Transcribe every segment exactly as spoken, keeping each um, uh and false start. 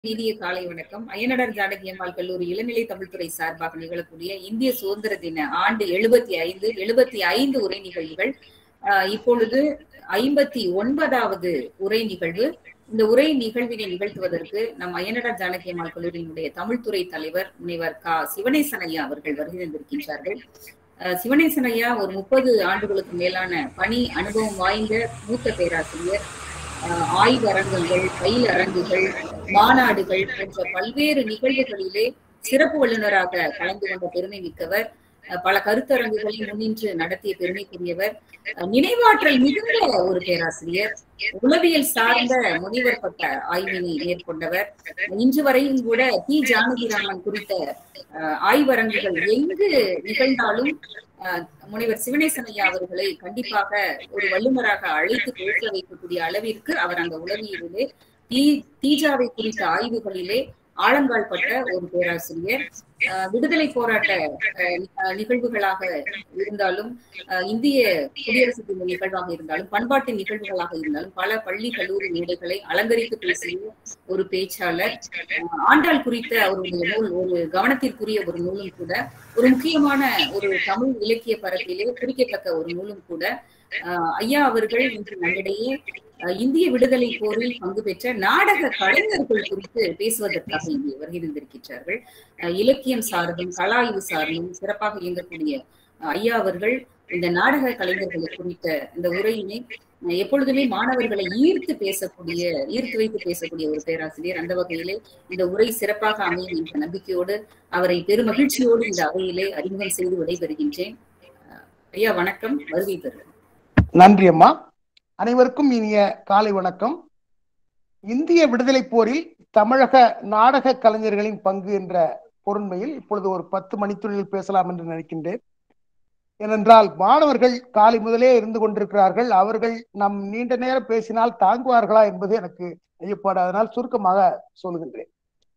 இனிய காலை வணக்கம். அய்யனார் ஜானகி அம்மாள் கல்லூரி இளநிலை தமிழ்துறை சார்பாக நிகழக்கூடிய இந்திய சுதந்திர தின ஆண்டு எழுபத்தி ஐந்து எழுபத்தி ஐந்து உரை நிகழ்வுகள். அஹ் இப்பொழுது ஐம்பத்தி ஒன்பதாவது உரை நிகழ்வு. இந்த உரை நிகழ்வினை நிகழ்த்துவதற்கு நம் அய்யனார் ஜானகி அம்மாள் கல்லூரியினுடைய தமிழ்துறை தலைவர் முனைவர் கா சிவனேசன் ஐயா அவர்கள் வருகை தந்திருக்கின்றார்கள். அஹ் சிவனேசன் ஐயா ஒரு முப்பது ஆண்டுகளுக்கு மேலான பணி அனுபவம் வாய்ந்த மூத்த பேராசிரியர். ஆய்வரங்குகள், பயிலரங்குகள், மாநாடுகள் போன்ற பல்வேறு நிகழ்வுகளிலே சிறப்பு வல்லுநராக கலந்து கொண்ட பெருமை மிக்கவர். பல கருத்தரங்குகளை முன்னின்று நடத்திய பெருமைக்குரியவர். நினைவாற்றல் மிகுந்த ஒரு பேராசிரியர். உளவியல் சார்ந்த முனைவர் பட்ட ஆய்வினை மேற்கொண்டவர். இன்று வரையும் கூட டி ஜானகிராமன் குறித்த ஆய்வரங்குகள் எங்கு நிகழ்ந்தாலும் முனைவர் சிவனேசன் ஐயா அவர்களை கண்டிப்பாக ஒரு வல்லுநராக அழைத்து பேச வைக்கக்கூடிய அளவிற்கு அவர் அந்த உளவியலிலே தீ தீஜாவை குறித்த ஆய்வுகளிலே ஆழங்கால் பட்ட ஒரு பேராசிரியர். விடுதலை போராட்ட நிகழ்வுகளாக இருந்தாலும், இந்திய குடியரசு தின நிகழ்வாக இருந்தாலும், பண்பாட்டு நிகழ்வுகளாக இருந்தாலும் பல பள்ளி கல்லூரி மேடைகளை அலங்கரித்து பேசிய ஒரு பேச்சாளர். ஆண்டாள் குறித்த அவருடைய நூல் ஒரு கவனத்திற்குரிய ஒரு நூலும் கூட, ஒரு முக்கியமான ஒரு தமிழ் இலக்கிய பரப்பிலே குறிக்கத்தக்க ஒரு நூலும் கூட. அஹ் ஐயா அவர்கள் இன்று நம்மிடையே இந்திய விடுதலை போரில் பங்கு பெற்ற நாடக கலைஞர்கள் குறித்து பேசுவதற்காக இங்கே வருகை தந்திருக்கிறார்கள். இலக்கியம் சார்ந்தும் கலாய்வு சார்ந்தும் சிறப்பாக இயங்கக்கூடிய ஐயா அவர்கள் இந்த நாடக கலைஞர்களை குறித்த இந்த உரையினை எப்பொழுதுமே மாணவர்களை ஈர்த்து பேசக்கூடிய ஈர்த்து வைத்து பேசக்கூடிய ஒரு பேராசிரியர். அந்த வகையிலே இந்த உரை சிறப்பாக அமையும் என்ற நம்பிக்கையோடு அவரை பெருமகிழ்ச்சியோடு இந்த அவையிலே அறிமுகம் செய்து விடைபெறுகின்றேன். ஐயா வணக்கம், வருகை தருகிறேன். நன்றி அம்மா. அனைவருக்கும் இனிய காலை வணக்கம். இந்திய விடுதலை போரில் தமிழக நாடக கலைஞர்களின் பங்கு என்ற பொருண்மையில் இப்பொழுது ஒரு பத்து மணித்துளியில் பேசலாம் என்று நினைக்கின்றேன். ஏனென்றால் மாணவர்கள் காலை முதலே இருந்து கொண்டிருக்கிறார்கள். அவர்கள் நம் நீண்ட நேரம் பேசினால் தாங்குவார்களா என்பது எனக்கு ஐயப்பாடு. அதனால் சுருக்கமாக சொல்கின்றேன்.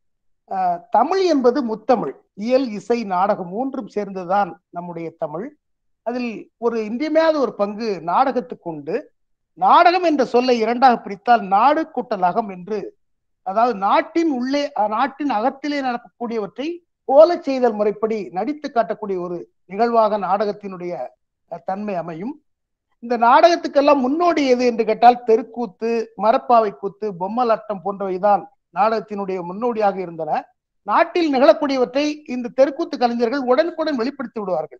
அஹ் தமிழ் என்பது முத்தமிழ். இயல், இசை, நாடகம் மூன்றும் சேர்ந்துதான் நம்முடைய தமிழ். அதில் ஒரு இன்றியமையாத ஒரு பங்கு நாடகத்துக்கு உண்டு. நாடகம் என்ற சொல்லை இரண்டாக பிரித்தால் நாடு கூட்டல் அகம் என்று, அதாவது நாட்டின் உள்ளே நாட்டின் அகத்திலே நடக்கக்கூடியவற்றை போல செய்தல் முறைப்படி நடித்து காட்டக்கூடிய ஒரு நிகழ்வாக நாடகத்தினுடைய தன்மை அமையும். இந்த நாடகத்துக்கெல்லாம் முன்னோடி எது என்று கேட்டால் தெருக்கூத்து, மரப்பாவை கூத்து, பொம்மலாட்டம் போன்றவைதான் நாடகத்தினுடைய முன்னோடியாக இருந்தன. நாட்டில் நிகழக்கூடியவற்றை இந்த தெருக்கூத்து கலைஞர்கள் உடனுக்குடன் வெளிப்படுத்தி விடுவார்கள்.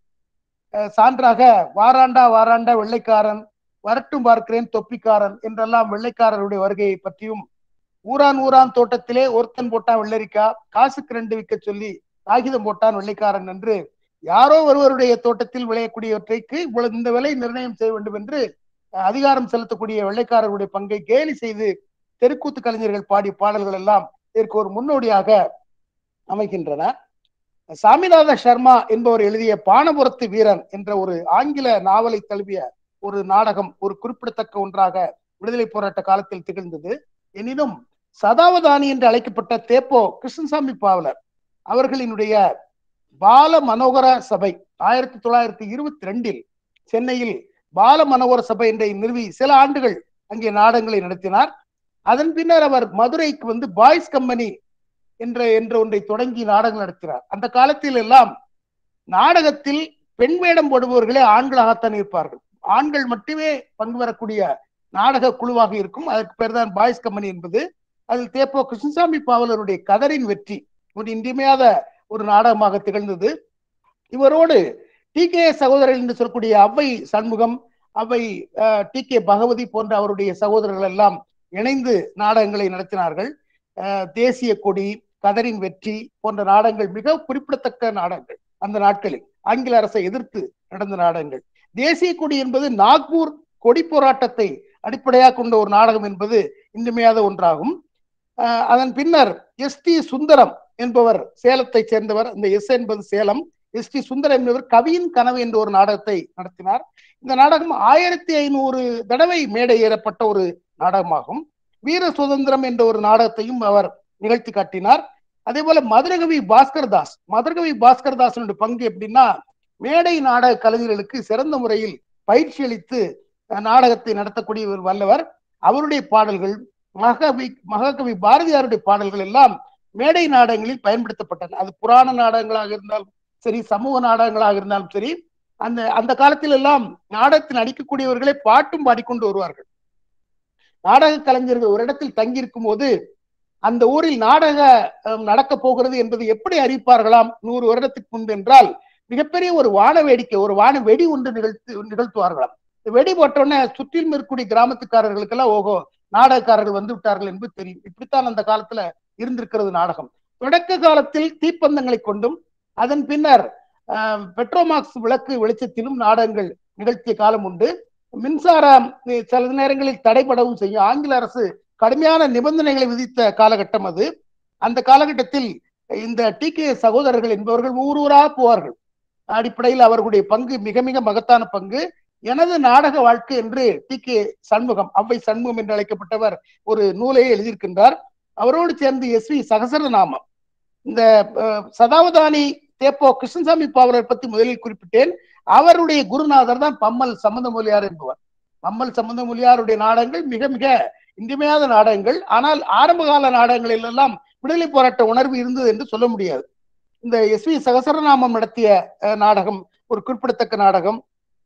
சான்றாக வாராண்டா வாராண்டா வெள்ளைக்காரன், வரட்டும் பார்க்கிறேன் தொப்பிக்காரன் என்றெல்லாம் வெள்ளைக்காரருடைய வருகையை பற்றியும், ஊரான் ஊரான் தோட்டத்திலே ஒருத்தன் போட்டான் வெள்ளரிக்கா, காசுக்கு ரெண்டு விற்க சொல்லி காகிதம் போட்டான் வெள்ளைக்காரன் என்று யாரோ ஒருவருடைய தோட்டத்தில் விளையக்கூடியவற்றைக்கு இவ்வளவு இந்த விலை நிர்ணயம் செய்ய வேண்டும் என்று அதிகாரம் செலுத்தக்கூடிய வெள்ளைக்காரருடைய பங்கை கேலி செய்து தெருக்கூத்து கலைஞர்கள் பாடிய பாடல்கள் எல்லாம் இதற்கு ஒரு முன்னோடியாக அமைகின்றன. சாமிநாத சர்மா என்பவர் எழுதிய பானபுரத்து வீரன் என்ற ஒரு ஆங்கில நாவலை தழுவிய ஒரு நாடகம் ஒரு குறிப்பிடத்தக்க ஒன்றாக விடுதலை போராட்ட காலத்தில் திகழ்ந்தது. எனினும் சதாவதானி என்று அழைக்கப்பட்ட தேப்போ கிருஷ்ணசாமி பாவலர் அவர்களினுடைய பால மனோகர சபை ஆயிரத்தி தொள்ளாயிரத்தி இருபத்தி ரெண்டில் சென்னையில் பால மனோகர சபை என்றை நிறுவி சில ஆண்டுகள் அங்கே நாடகங்களை நடத்தினார். அதன் பின்னர் அவர் மதுரைக்கு வந்து பாய்ஸ் கம்பெனி என்ற என்ற ஒன்றை தொடங்கி நாடகம் நடத்தினார். அந்த காலத்தில் எல்லாம் நாடகத்தில் பெண் வேடம் போடுபவர்களே ஆண்களாகத்தான் இருப்பார்கள். ஆண்கள் மட்டுமே பங்கு பெறக்கூடிய நாடக குழுவாக இருக்கும். அதற்கு பேர் தான் பாய்ஸ் கம்பெனி என்பது. அதில் தேப்போ கிருஷ்ணசாமி பாவலருடைய கதரின் வெற்றி ஒரு இன்றியமையாத ஒரு நாடகமாக திகழ்ந்தது. இவரோடு டி கே சகோதரர்கள் என்று சொல்லக்கூடிய அவ்வை சண்முகம், அவ்வை டி கே பகவதி போன்ற அவருடைய சகோதரர்கள் எல்லாம் இணைந்து நாடகங்களை நடத்தினார்கள். தேசிய கொடி, கதரின் வெற்றி போன்ற நாடகங்கள் மிக குறிப்பிடத்தக்க நாடகங்கள். அந்த நாட்களில் ஆங்கில அரசை எதிர்த்து நடந்த நாடகங்கள். தேசிய கொடி என்பது நாக்பூர் கொடி போராட்டத்தை அடிப்படையாக கொண்ட ஒரு நாடகம் என்பது இன்றியமையாத ஒன்றாகும். அதன் பின்னர் எஸ் டி சுந்தரம் என்பவர் சேலத்தை சேர்ந்தவர். இந்த எஸ் என்பது சேலம், எஸ் டி சுந்தரம் என்பவர் கவியின் கனவு என்ற ஒரு நாடகத்தை நடத்தினார். இந்த நாடகம் ஆயிரத்தி ஐநூறு தடவை மேடை ஏறப்பட்ட ஒரு நாடகமாகும். வீர சுதந்திரம் என்ற ஒரு நாடகத்தையும் அவர் நிகழ்த்தி காட்டினார். அதே போல மதுரகவி பாஸ்கர் தாஸ் மதுரகவி பாஸ்கர் தாசனுடைய பங்கு எப்படின்னா, மேடை நாடக கலைஞர்களுக்கு சிறந்த முறையில் பயிற்சி அளித்து நாடகத்தை நடத்தக்கூடிய ஒரு வல்லவர். அவருடைய பாடல்கள் மகாகவி மகாகவி பாரதியாருடைய பாடல்கள் எல்லாம் மேடை நாடகங்களில் பயன்படுத்தப்பட்டன. அது புராண நாடகங்களாக இருந்தாலும் சரி, சமூக நாடகங்களாக இருந்தாலும் சரி, அந்த அந்த காலத்தில் எல்லாம் நாடகத்தில் நடிக்கக்கூடியவர்களே பாட்டும் பாடிக்கொண்டு வருவார்கள். நாடக கலைஞர்கள் ஒரு இடத்தில் தங்கியிருக்கும் போது அந்த ஊரில் நாடக நடக்க போகிறது என்பது எப்படி அறிவிப்பார்களாம் நூறு வருடத்துக்கு முன்பு என்றால், மிகப்பெரிய ஒரு வான வேடிக்கை, ஒரு வான வெடி ஒன்று நிகழ்த்து நிகழ்த்துவார்களாம். வெடி போட்டோன்னே சுற்றிலும் இருக்கக்கூடிய கிராமத்துக்காரர்களுக்கெல்லாம் ஓஹோ நாடகக்காரர்கள் வந்து விட்டார்கள் என்பது தெரியும். இப்படித்தான் அந்த காலத்துல இருந்திருக்கிறது நாடகம். தொடக்க காலத்தில் தீப்பந்தங்களை கொண்டும் அதன் பின்னர் பெட்ரோமாக்ஸ் விளக்கு வெளிச்சத்திலும் நாடகங்கள் நிகழ்த்திய காலம் உண்டு. மின்சாரம் சில நேரங்களில் தடைபடவும் செய்யும். ஆங்கில அரசு கடுமையான நிபந்தனைகளை விதித்த காலகட்டம் அது. அந்த காலகட்டத்தில் இந்த டி கே சகோதரர்கள் என்பவர்கள் ஊர் ஊராக போவார்கள். அடிப்படையில் அவர்களுடைய பங்கு மிக மிக மகத்தான பங்கு. எனது நாடக வாழ்க்கை என்று டி கே சண்முகம், அவ்வை சண்முகம் என்று அழைக்கப்பட்டவர் ஒரு நூலையை எழுதியிருக்கின்றார். அவரோடு சேர்ந்து எஸ் வி சகசரநாமம், இந்த சதாவதானி தேப்போ கிருஷ்ணசாமி பாவலர் பற்றி முதலில் குறிப்பிட்டேன். அவருடைய குருநாதர் தான் பம்மல் சம்பந்தமொழியார் என்பவர். பம்மல் சம்பந்தமொழியாருடைய நாடகங்கள் மிக மிக இன்றியமையாத நாடகங்கள். ஆனால் ஆரம்ப கால நாடகங்களில் எல்லாம் விடுதலை போராட்ட உணர்வு இருந்தது என்று சொல்ல முடியாது. இந்த எஸ் வி சகசரநாமம் நடத்திய நாடகம் ஒரு குறிப்பிடத்தக்க நாடகம்.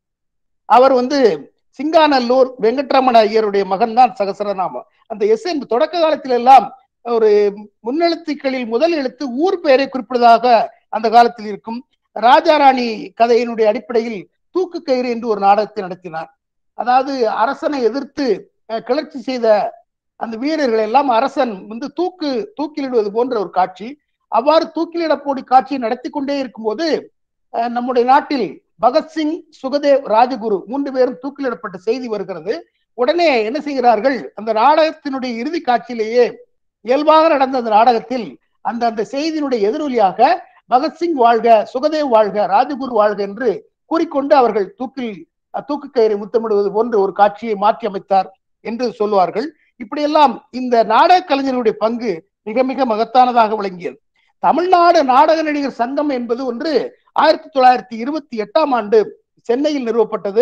அவர் வந்து சிங்காநல்லூர் வெங்கட்ரமண ஐயருடைய மகன் தான் சகசரநாமம். அந்த எஸ் என்பது தொடக்க காலத்தில் எல்லாம் ஒரு முன்னெழுத்துக்களில் முதல் எழுத்து ஊர் பெயரை குறிப்பிடுவதாக அந்த காலத்தில் இருக்கும். ராஜாராணி கதையினுடைய அடிப்படையில் தூக்கு கயிறு என்று ஒரு நாடகத்தை நடத்தினார். அதாவது அரசனை எதிர்த்து கிளர்ச்சி செய்த அந்த வீரர்கள் எல்லாம் அரசன் வந்து தூக்கு தூக்கிலிடுவது போன்ற ஒரு காட்சி. அவ்வாறு தூக்கிலிடப்போடி காட்சியை நடத்தி கொண்டே இருக்கும் போது நம்முடைய நாட்டில் பகத்சிங், சுகதேவ், ராஜகுரு மூன்று பேரும் தூக்கிலிடப்பட்ட செய்தி வருகிறது. உடனே என்ன செய்கிறார்கள், அந்த நாடகத்தினுடைய இறுதி காட்சியிலேயே இயல்பாக நடந்த அந்த நாடகத்தில் அந்த அந்த செய்தியினுடைய எதிரொலியாக பகத்சிங் வாழ்க, சுகதேவ் வாழ்க, ராஜகுரு வாழ்க என்று கூறிக்கொண்டு அவர்கள் தூக்கில் தூக்கு கயிறை முத்தமிடுவது போன்ற ஒரு காட்சியை மாற்றி அமைத்தார் என்று சொல்லுவார்கள். இப்படியெல்லாம் இந்த நாடக கலைஞர்களுடைய பங்கு மிக மிக மகத்தானதாக விளங்கியது. தமிழ்நாடு நாடக நடிகர் சங்கம் என்பது ஒன்று ஆயிரத்தி தொள்ளாயிரத்தி இருபத்தி எட்டாம் ஆண்டு சென்னையில் நிறுவப்பட்டது.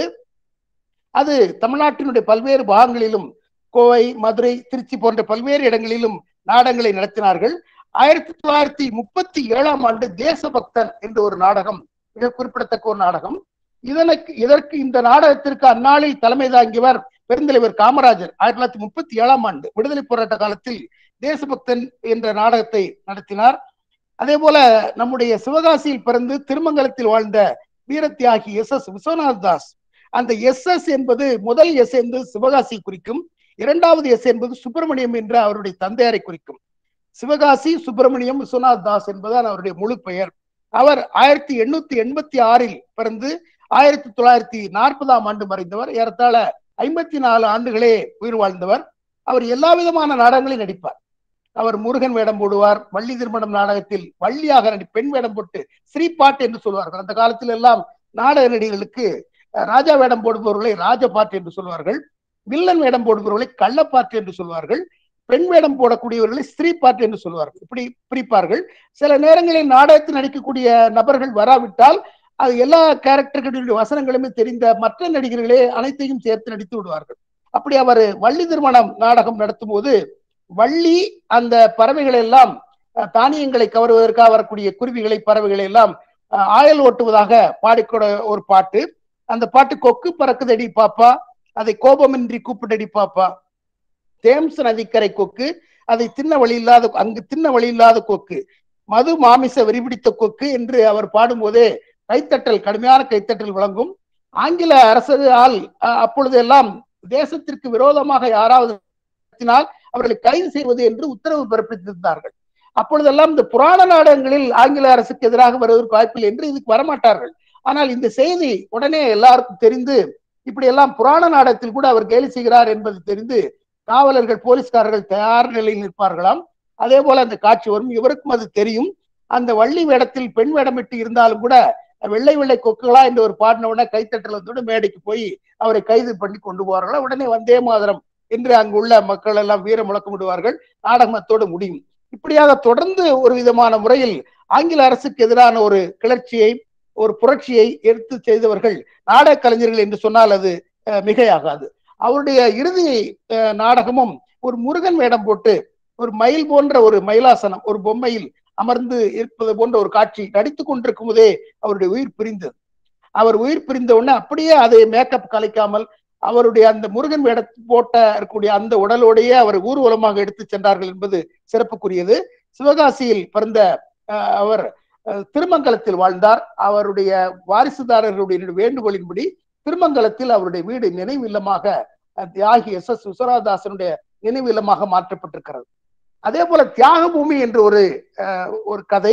அது தமிழ்நாட்டினுடைய பல்வேறு பாகங்களிலும், கோவை, மதுரை, திருச்சி போன்ற பல்வேறு இடங்களிலும் நாடகங்களை நடத்தினார்கள். ஆயிரத்தி தொள்ளாயிரத்தி முப்பத்தி ஏழாம் ஆண்டு தேசபக்தன் என்ற ஒரு நாடகம் மிக குறிப்பிடத்தக்க ஒரு நாடகம். இதற்கு இதற்கு இந்த நாடகத்திற்கு அந்நாளில் தலைமை தாங்கியவர் பெருந்தலைவர் காமராஜர். ஆயிரத்தி தொள்ளாயிரத்தி முப்பத்தி ஏழாம் ஆண்டு விடுதலை போராட்ட காலத்தில் தேசபக்தன் என்ற நாடகத்தை நடத்தினார். அதே போல நம்முடைய சிவகாசியில் பிறந்து திருமங்கலத்தில் வாழ்ந்த வீரத்தியாகி எஸ் எஸ் விஸ்வநாத் தாஸ், அந்த எஸ் எஸ் என்பது முதல் எஸ் என்பது சிவகாசி குறிக்கும், இரண்டாவது எஸ் என்பது சுப்பிரமணியம் என்ற அவருடைய தந்தையாரை குறிக்கும். சிவகாசி சுப்பிரமணியம் விஸ்வநாத் தாஸ் என்பதுதான் அவருடைய முழு பெயர். அவர் ஆயிரத்தி எண்ணூத்தி எண்பத்தி ஆறில் பிறந்து ஆயிரத்தி தொள்ளாயிரத்தி நாற்பதாம் ஆண்டு மறைந்தவர். ஏறத்தாழ ஐம்பத்தி நாலு ஆண்டுகளே உயிர் வாழ்ந்தவர். அவர் எல்லா விதமான நாடகங்களையும் நடிப்பார். அவர் முருகன் வேடம் போடுவார். வள்ளி திருமணம் நாடகத்தில் வள்ளியாக நடி பெண் வேடம் போட்டு ஸ்ரீபாட்டு என்று சொல்வார்கள். அந்த காலத்தில் எல்லாம் நாடக நடிகர்களுக்கு ராஜா வேடம் போடுபவர்களை ராஜபாட்டு என்று சொல்வார்கள், வில்லன் வேடம் போடுபவர்களை கள்ளப்பாட்டு என்று சொல்வார்கள், பெண் வேடம் போடக்கூடியவர்களை ஸ்திரீபாட்டு என்று சொல்வார்கள். இப்படி பிரிப்பார்கள். சில நேரங்களில் நாடகத்தில் நடிக்கக்கூடிய நபர்கள் வராவிட்டால் அது எல்லா கேரக்டர்களுடைய வசனங்களுமே தெரிந்த மற்ற நடிகர்களே அனைத்தையும் சேர்த்து நடித்து விடுவார்கள். அப்படி அவர் வள்ளி திருமணம் நாடகம் நடத்தும் போது வள்ளி அந்த பறவைகளை எல்லாம், தானியங்களை கவருவதற்காக வரக்கூடிய குருவிகளை, பறவைகளை எல்லாம் ஆயல் ஓட்டுவதாக பாடிக்கூட ஒரு பாட்டு. அந்த பாட்டு கொக்கு பறக்குதடி பாப்பா, அதை கோபமின்றி கூப்பிட்டடி பாப்பா, தேம்ஸ் நதிக்கரை கொக்கு, அதை தின்ன வழி இல்லாத அங்கு தின்ன வழி இல்லாத கொக்கு, மது மாமிச வெறிபிடித்த கொக்கு என்று அவர் பாடும்போதே கைத்தட்டல், கடுமையான கைத்தட்டல் வழங்கும். ஆங்கில அரசால் அப்பொழுது எல்லாம் தேசத்திற்கு விரோதமாக யாராவது அவர்களை கைது செய்வது என்று உத்தரவு பிறப்பித்திருந்தார்கள். அப்பொழுதெல்லாம் இந்த புராண நாடகங்களில் ஆங்கில அரசுக்கு எதிராக வருவதற்கு வாய்ப்பில்லை என்று இதுக்கு வரமாட்டார்கள். ஆனால் இந்த செய்தி உடனே எல்லாருக்கும் தெரிந்து இப்படி எல்லாம் புராண நாடகத்தில் கூட அவர் கேலி செய்கிறார் என்பது தெரிந்து காவலர்கள், போலீஸ்காரர்கள் தயார் நிலையில் நிற்பார்களாம். அதே போல அந்த காட்சி வரும். இவருக்கும் அது தெரியும். அந்த வள்ளி வேடத்தில் பெண் வேடமிட்டு இருந்தாலும் கூட வெள்ளை வெள்ளை கொக்குகளா என்று ஒரு பாடின உடனே கைத்தட்டலத்தோடு மேடைக்கு போய் அவரை கைது பண்ணி கொண்டு போவார்களா. உடனே வந்தே மாதரம் என்று அங்குள்ள மக்கள் எல்லாம் வீர முழக்கமிடுவார்கள். நாடகத்தோடு முடியும். இப்படியாக தொடர்ந்து ஒரு விதமான முறையில் ஆங்கில அரசுக்கு எதிரான ஒரு கிளர்ச்சியை, ஒரு புரட்சியை எடுத்து செய்தவர்கள் நாடக கலைஞர்கள் என்று சொன்னால் அது மிகையாகாது. அவருடைய இறுதி நாடகமும் ஒரு முருகன் வேடம் போட்டு ஒரு மயில் போன்ற ஒரு மயிலாசனம் ஒரு பொம்மையில் அமர்ந்து இருப்பது போன்ற ஒரு காட்சி நடித்துக் கொண்டிருக்கும் போதே அவருடைய உயிர் பிரிந்தது. அவர் உயிர் பிரிந்த உடனே அப்படியே அதை மேக்கப் கலைக்காமல் அவருடைய அந்த முருகன் வேட போட்ட இருக்கக்கூடிய அந்த உடலோடையே அவர் ஊர்வலமாக எடுத்து சென்றார்கள் என்பது சிறப்புக்குரியது. சிவகாசியில் பிறந்த அவர் திருமங்கலத்தில் வாழ்ந்தார். அவருடைய வாரிசுதாரர்களுடைய வேண்டுகோளின்படி திருமங்கலத்தில் அவருடைய வீடு நினைவு இல்லமாக தியாகி எஸ் எஸ் விஸ்வநாதாசனுடைய நினைவு இல்லமாக மாற்றப்பட்டிருக்கிறது. அதே போல தியாக பூமி என்று ஒரு ஒரு கதை,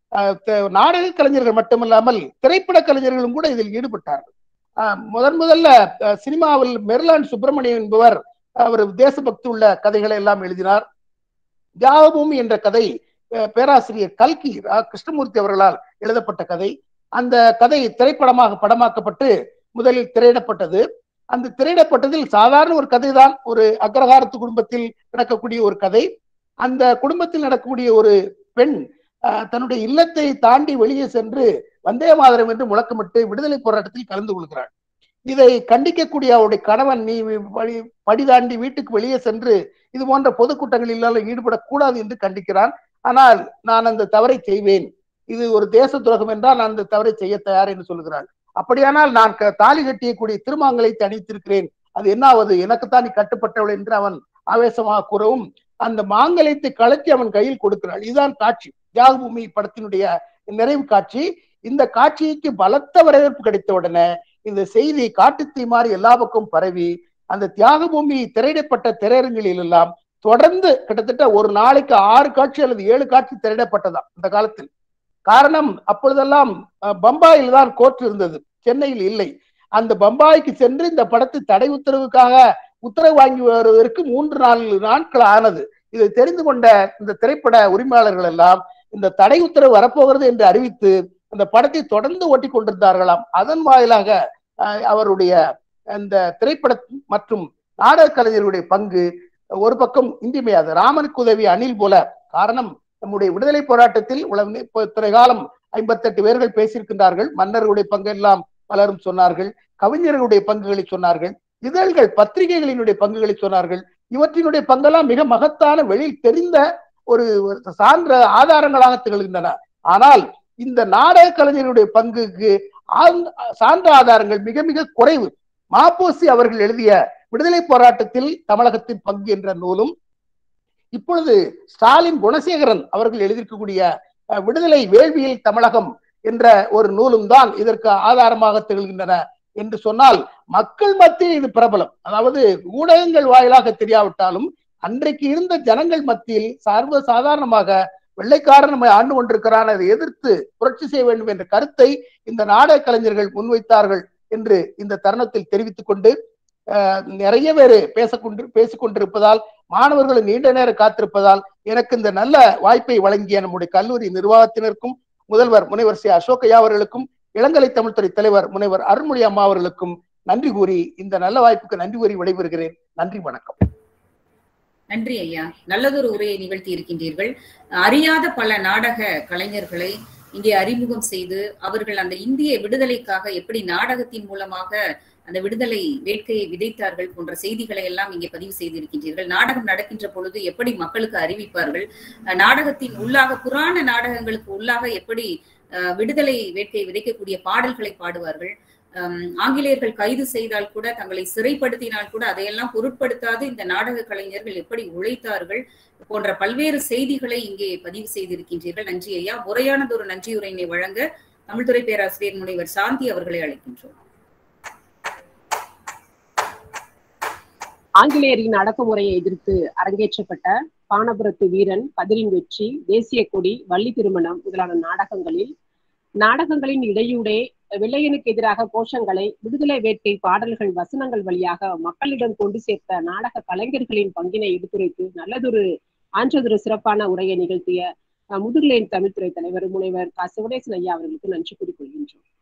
நாடக கலைஞர்கள் மட்டுமல்லாமல் திரைப்பட கலைஞர்களும் கூட இதில் ஈடுபட்டார்கள். முதன் முதல்ல சினிமாவில் மெர்லான் சுப்பிரமணியம் என்பவர் அவர் தேசபக்தி உள்ள கதைகளை எல்லாம் எழுதினார். தியாக பூமி என்ற கதை பேராசிரியர் கல்கி கிருஷ்ணமூர்த்தி அவர்களால் எழுதப்பட்ட கதை. அந்த கதை திரைப்படமாக படமாக்கப்பட்டு முதலில் திரையிடப்பட்டது. அந்த திரையிடப்பட்டதில் சாதாரண ஒரு கதை தான், ஒரு அக்ரஹாரத்து குடும்பத்தில் நடக்கக்கூடிய ஒரு கதை. அந்த குடும்பத்தில் நடக்கக்கூடிய ஒரு பெண் தன்னுடைய இல்லத்தை தாண்டி வெளியே சென்று வந்தே மாதரம் என்று முழக்கமிட்டு விடுதலை போராட்டத்தில் கலந்து கொள்கிறாள். இதை கண்டிக்கக்கூடிய அவருடைய கணவன், நீ வழி படி தாண்டி வீட்டுக்கு வெளியே சென்று இது போன்ற பொதுக்கூட்டங்களில் ஈடுபடக்கூடாது என்று கண்டிக்கிறான். ஆனால் நான் அந்த தவறை செய்வேன், இது ஒரு தேச துரோகம் என்றால் நான் அந்த தவறை செய்ய தயார் என்று சொல்கிறாள். அப்படியானால் நான் தாலி கட்டியக்கூடிய திருமாங்கலத்தை அணித்திருக்கிறேன், அது என்னாவது, எனக்குத்தான் நீ கட்டுப்பட்டவள் என்று அவன் ஆவேசமாக கூறவும் அந்த மாங்கலத்தை கலத்தி அவன் கையில் கொடுக்கிறாள். இதுதான் காட்சி, தியாக பூமி படத்தினுடைய நிறைவு காட்சி. இந்த காட்சிக்கு பலத்த வரவேற்பு கிடைத்த உடனே இந்த செய்தி காட்டுத்தீ மாறி எல்லா பக்கம் பரவி அந்த தியாக பூமி திரையிடப்பட்ட திரையரங்குகளில் எல்லாம் தொடர்ந்து கிட்டத்தட்ட ஒரு நாளைக்கு ஆறு காட்சி அல்லது ஏழு காட்சி திரையிடப்பட்டதாம் அந்த காலத்தில். காரணம், அப்பொழுதெல்லாம் பம்பாயில் தான் கோர்ட் இருந்தது, சென்னையில் இல்லை. அந்த பம்பாய்க்கு சென்று இந்த படத்தை தடை உத்தரவுக்காக உத்தரவு வாங்கி வருவதற்கு மூன்று நான்கு நாட்கள் ஆனது. இதை தெரிந்து கொண்ட இந்த திரைப்பட உரிமையாளர்கள் எல்லாம் இந்த தடை உத்தரவு வரப்போகிறது என்று அறிவித்து அந்த படத்தை தொடர்ந்து ஓட்டி கொண்டிருந்தார்களாம். அதன் வாயிலாக அவருடைய அந்த திரைப்பட மற்றும் நாடக கலைஞர்களுடைய பங்கு ஒரு பக்கம் இன்றியமையாது. ராமனுக்கு உதவி அணில் போல. காரணம், நம்முடைய விடுதலை போராட்டத்தில் இத்தனை காலம் ஐம்பத்தி எட்டு பேர்கள் பேசியிருக்கின்றார்கள். மன்னர்களுடைய பங்கு எல்லாம் பலரும் சொன்னார்கள், கவிஞர்களுடைய பங்குகளை சொன்னார்கள், இதழ்கள் பத்திரிகைகளினுடைய பங்குகளை சொன்னார்கள். இவற்றினுடைய பங்கெல்லாம் மிக மகத்தான வெளியில் தெரிந்த ஒரு சான்ற ஆதாரங்களாக திகழ்கின்றன. ஆனால் இந்த நாடக கலைஞர்களுடைய பங்குக்கு சான்ற ஆதாரங்கள் மிக மிக குறைவு. மாப்போசி அவர்கள் எழுதிய விடுதலை போராட்டத்தில் தமிழகத்தின் பங்கு என்ற நூலும், இப்பொழுது ஸ்டாலின் குணசேகரன் அவர்கள் எழுதியிருக்கக்கூடிய விடுதலை வேள்வியில் தமிழகம் என்ற ஒரு நூலும் தான் இதற்கு ஆதாரமாக திகழ்கின்றன என்று சொன்னால் மக்கள் மத்தியில் இது பிரபலம். அதாவது ஊடகங்கள் வாயிலாக தெரியாவிட்டாலும் அன்றைக்கு இருந்த ஜனங்கள் மத்தியில் சர்வ சாதாரணமாக வெள்ளைக்காரன் நம்மை ஆண்டு கொண்டிருக்கிறான், அதை எதிர்த்து புரட்சி செய்ய வேண்டும் என்ற கருத்தை இந்த நாடக கலைஞர்கள் முன்வைத்தார்கள் என்று இந்த தருணத்தில் தெரிவித்துக் கொண்டு, நிறைய பேர் பேசக்கொண்டு பேசிக்கொண்டிருப்பதால் மாணவர்கள் நீண்ட நேரம் காத்திருப்பதால் எனக்கு இந்த நல்ல வாய்ப்பை வழங்கிய நம்முடைய கல்லூரி நிர்வாகத்தினருக்கும் முதல்வர் முனைவர் சி அசோகையா அவர்களுக்கும் இளங்கலை தமிழ்துறை தலைவர் முனைவர் அருள்மொழி அம்மா அவர்களுக்கும் நன்றி கூறி இந்த நல்ல வாய்ப்புக்கு நன்றி கூறி விடைபெறுகிறேன். நன்றி, வணக்கம். நன்றி ஐயா, நல்லதொரு உரையை நிகழ்த்தி இருக்கின்றீர்கள். அறியாத பல நாடக கலைஞர்களை இங்கே அறிமுகம் செய்து அவர்கள் அந்த இந்திய விடுதலைக்காக எப்படி நாடகத்தின் மூலமாக அந்த விடுதலை வேட்கையை விதைத்தார்கள் போன்ற செய்திகளை எல்லாம் இங்கே பதிவு செய்திருக்கின்றீர்கள். நாடகம் நடக்கின்ற பொழுது எப்படி மக்களுக்கு அறிவிப்பார்கள், நாடகத்தின் உள்ளாக புராண நாடகங்களுக்கு உள்ளாக எப்படி விடுதலை வேட்கையை விதைக்கக்கூடிய பாடல்களை பாடுவார்கள், ஆங்கிலேயர்கள் கைது செய்தால் கூட தங்களை சிறைப்படுத்தினால் கூட அதையெல்லாம் பொருட்படுத்தாது இந்த நாடக கலைஞர்கள் எப்படி உழைத்தார்கள் போன்ற பல்வேறு செய்திகளை இங்கே பதிவு செய்திருக்கின்றீர்கள். நன்றி ஐயா. முறையானது ஒரு நன்றியுரையினை வழங்க தமிழ்துறை பேராசிரியர் முனைவர் சாந்தி அவர்களை அழைக்கின்றோம். ஆங்கிலேயரின் அடக்குமுறையை எதிர்த்து அரங்கேற்றப்பட்ட பானபுரத்து வீரன், கதிரின் வெற்றி, தேசிய கொடி, வள்ளி திருமணம் முதலான நாடகங்களில் நாடகங்களின் இடையூடே வெள்ளையனுக்கு எதிராக கோஷங்களை விடுதலை வேட்கை பாடல்கள் வசனங்கள் வழியாக மக்களிடம் கொண்டு சேர்த்த நாடக கலைஞர்களின் பங்கினை எடுத்துரைத்து நல்லதொரு ஆன்றதொரு சிறப்பான உரையை நிகழ்த்திய முதுகலையின் தமிழ்துறை தலைவர் முனைவர் க சிவனேசன் ஐயா அவர்களுக்கு நன்றி கூறிக்கொள்கின்றோம்.